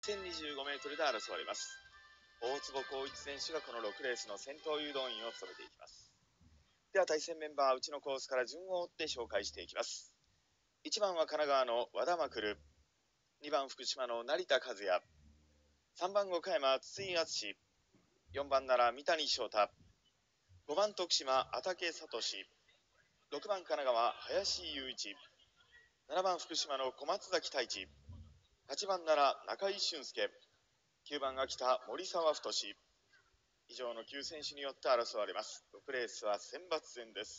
1025m で争われます。大坪光一選手がこの6レースの先頭誘導員を務めていきます。では対戦メンバー、うちのコースから順を追って紹介していきます。1番は神奈川の和田まくる、2番福島の成田和也、3番岡山筒井敦、4番奈良三谷翔太、5番徳島畠聡、6番神奈川林雄一、7番福島の小松崎太一、8番奈良中井俊介、9番秋田森沢太。以上の9選手によって争われます。6レースは選抜戦です。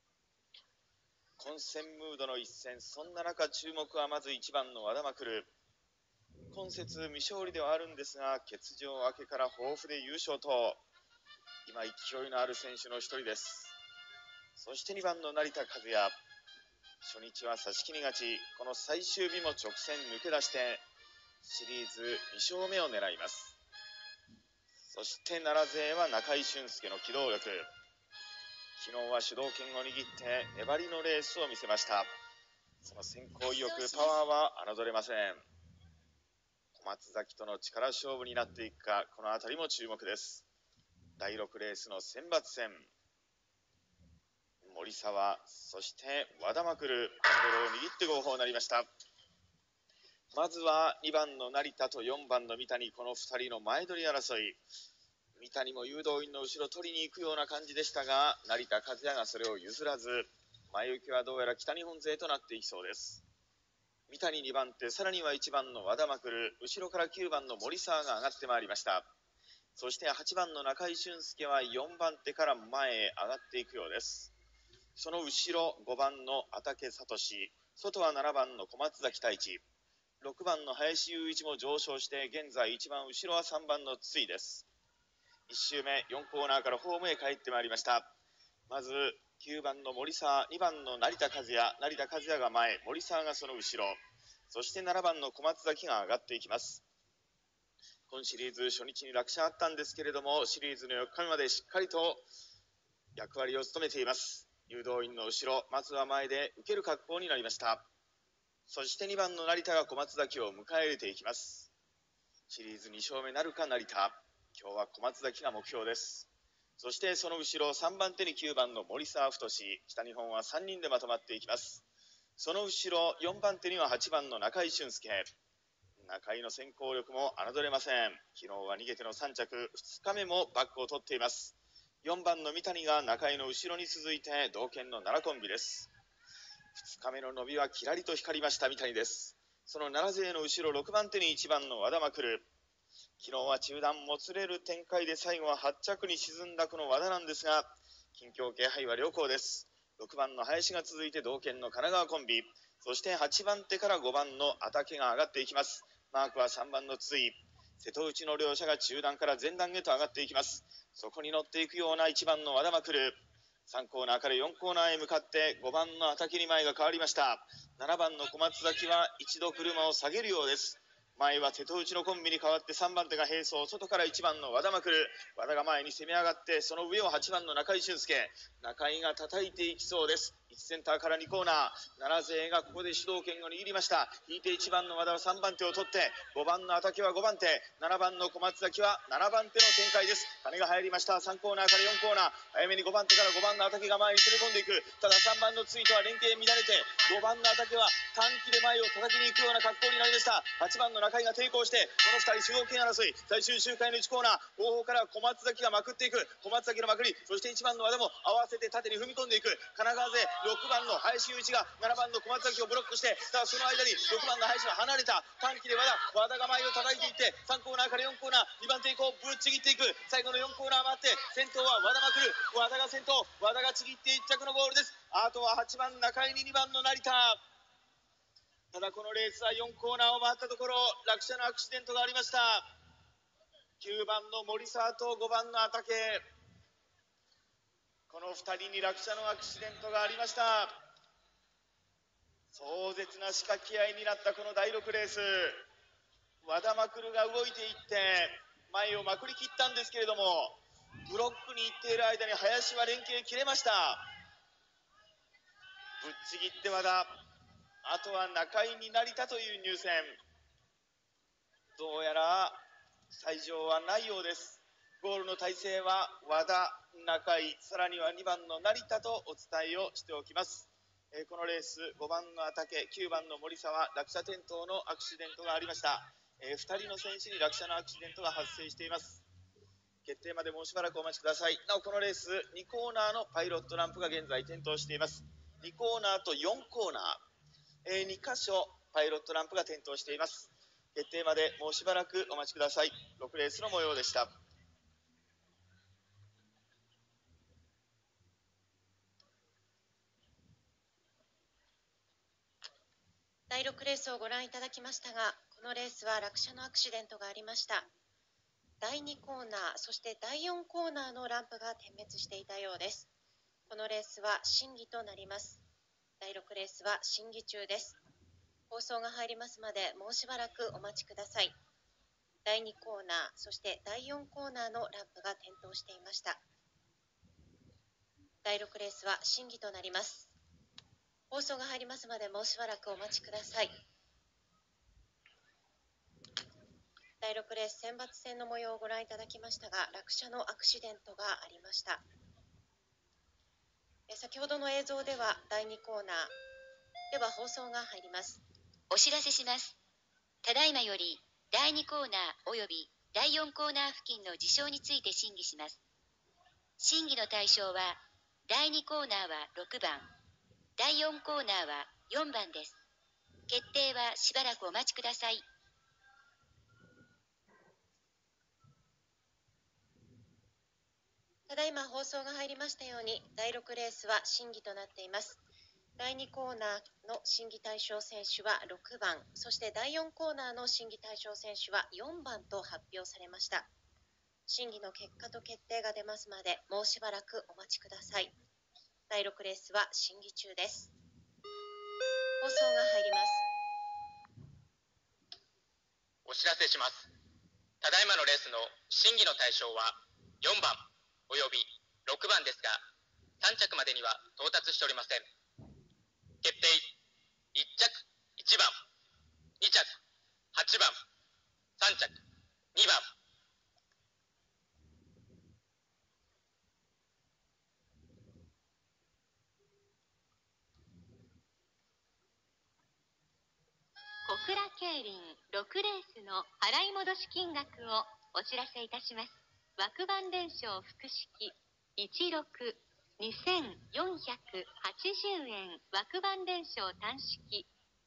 混戦ムードの一戦、そんな中注目はまず1番の和田まくる。今節未勝利ではあるんですが、欠場明けから豊富で優勝と今勢いのある選手の一人です。そして2番の成田和也、初日は差し切り勝ち、この最終日も直線抜け出してシリーズ2勝目を狙います。そして奈良勢は中井俊介の機動力、昨日は主導権を握って粘りのレースを見せました。その先行意欲、パワーは侮れません。小松崎との力勝負になっていくか、この辺りも注目です。第6レースの選抜戦、森沢、そして和田まくる、ハンドルを握って号砲になりました。まずは2番の成田と4番の三谷、この2人の前取り争い。三谷も誘導員の後ろ取りに行くような感じでしたが、成田和也がそれを譲らず、前行きはどうやら北日本勢となっていきそうです。三谷2番手、さらには1番の和田まくる、後ろから9番の森沢が上がってまいりました。そして8番の中井俊介は4番手から前へ上がっていくようです。その後ろ5番の畠聡、外は7番の小松崎太一、6番の林雄一も上昇して、現在一番後ろは3番の筒井です。1周目4コーナーからホームへ帰ってまいりました。まず9番の森沢、2番の成田和也、成田和也が前、森沢がその後ろ、そして7番の小松崎が上がっていきます。今シリーズ初日に落車あったんですけれども、シリーズの4日目までしっかりと役割を務めています。誘導員の後ろ、まずは前で受ける格好になりました。そして2番の成田が小松崎を迎え入れていきます。シリーズ2勝目なるか成田、今日は小松崎が目標です。そしてその後ろ3番手に9番の森沢太、北日本は3人でまとまっていきます。その後ろ4番手には8番の中井俊介、中井の先行力も侮れません。昨日は逃げての3着、2日目もバックを取っています。4番の三谷が中井の後ろに続いて同県の奈良コンビです。2日目の伸びはキラリと光りました三谷です。その奈良勢の後ろ6番手に1番の和田まくる、昨日は中段もつれる展開で最後は8着に沈んだこの和田なんですが、近況気配は良好です。6番の林が続いて同県の神奈川コンビ、そして8番手から5番の畠が上がっていきます。マークは3番の筒井、瀬戸内の両者が中段から前段へと上がっていきます。そこに乗っていくような1番の和田まくる、3コーナーから4コーナーへ向かって5番の畠に前が変わりました。7番の小松崎は一度車を下げるようです。前は瀬戸内のコンビに変わって3番手が並走、外から1番の和田まくる、和田が前に攻め上がって、その上を8番の中井俊介、中井が叩いていきそうです。1センターから2コーナー、奈良勢がここで主導権を握りました。引いて1番の和田は3番手を取って、5番の畠は5番手、7番の小松崎は7番手の展開です。金が入りました。3コーナーから4コーナー、早めに5番手から5番の畠が前に攻め込んでいく。ただ3番のツイとは連携乱れて、5番の畠は短期で前を叩きに行くような格好になりました。8番の中井が抵抗して、この2人主導権争い、最終周回の1コーナー、後方から小松崎がまくっていく。小松崎のまくり、そして1番の和田も合わせて縦に踏み込んでいく。神奈川勢6番の林雄一が7番の小松崎をブロックして、さあその間に6番の林は離れた。短期で和田が前を叩いていって、3コーナーから4コーナー、2番手以降ぶっちぎっていく。最後の4コーナー回って、先頭は和田まくる、和田が先頭、和田がちぎって1着のゴールです。あとは8番中井に2番の成田。ただこのレースは4コーナーを回ったところ、落車のアクシデントがありました。9番の森沢と5番の畠、この2人に落車のアクシデントがありました。壮絶な仕掛け合いになったこの第6レース、和田まくるが動いていって前をまくりきったんですけれども、ブロックに行っている間に林は連携切れました。ぶっちぎって和田、あとは中井に成田という入線。 どうやら退場はないようです。ゴールの体勢は和田、中井、さらには2番の成田とお伝えをしておきます。このレース5番の畠、9番の森沢、落車転倒のアクシデントがありました。2人の選手に落車のアクシデントが発生しています。決定までもうしばらくお待ちください。なおこのレース2コーナーのパイロットランプが現在点灯しています。2コーナーと4コーナー、2箇所パイロットランプが点灯しています。決定までもうしばらくお待ちください。6レースの模様でした。 第6レースをご覧いただきましたが、このレースは落車のアクシデントがありました。第2コーナー、そして第4コーナーのランプが点滅していたようです。このレースは審議となります。第6レースは審議中です。放送が入りますまでもうしばらくお待ちください。第2コーナー、そして第4コーナーのランプが点灯していました。第6レースは審議となります。放送が入りますまでもうしばらくお待ちください。第6レース選抜戦の模様をご覧いただきましたが、落車のアクシデントがありました。先ほどの映像では第2コーナーでは放送が入ります。 お知らせします。ただいまより第2コーナーおよび第4コーナー付近の事象について審議します。審議の対象は第2コーナーは6番、第4コーナーは4番です。決定はしばらくお待ちください。 ただいま放送が入りましたように、第6レースは審議となっています。第2コーナーの審議対象選手は6番、そして第4コーナーの審議対象選手は4番と発表されました。審議の結果と決定が出ますまでもうしばらくお待ちください。第6レースは審議中です。放送が入ります。 お知らせします。ただいまのレースの審議の対象は4番および6番ですが、3着までには到達しておりません。決定1着1番、2着8番、3着2番。 小倉競輪6レースの払い戻し金額をお知らせいたします。枠番連勝複式16、2480円。枠番連勝単式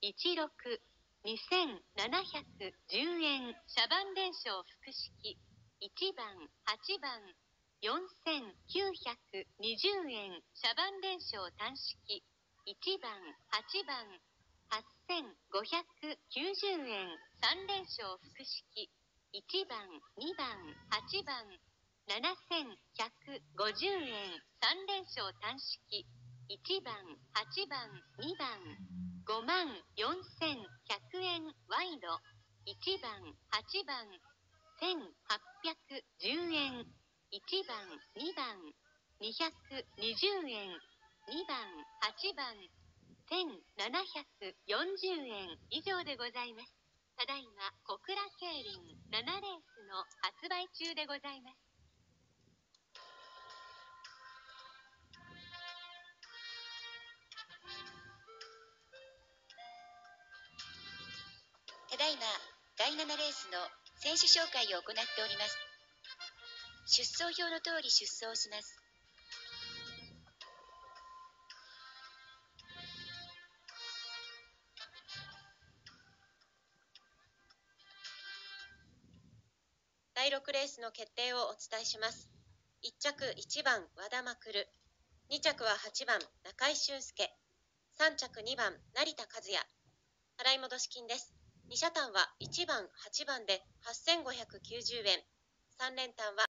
16、2710円。車番連勝複式1番、8番、4920円。車番連勝単式1番、8番、8590円。3連勝複式1番、2番、8番、7150円。3連勝単式1番、8番、2番、54100円。ワイド1番、8番、1810円。1番、2番、220円。2番、8番、1740円以上でございます。ただいま小倉競輪7レースの発売中でございます。ただいま第7レースの選手紹介を行っております。出走表の通り出走します。 第6レースの決定をお伝えします。1着1番和田まくる、2着は8番中井俊介、3着2番成田和也。払い戻し金です。2車単は1番8番で8590円、3連単は